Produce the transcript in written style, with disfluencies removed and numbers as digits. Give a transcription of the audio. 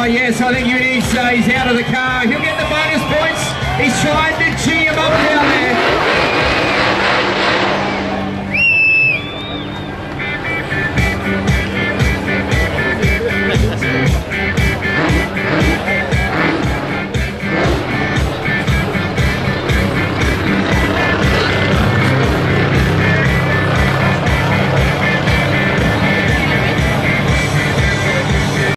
yes, I think he's out of the car. He'll get the bonus points. He's trying to cheer.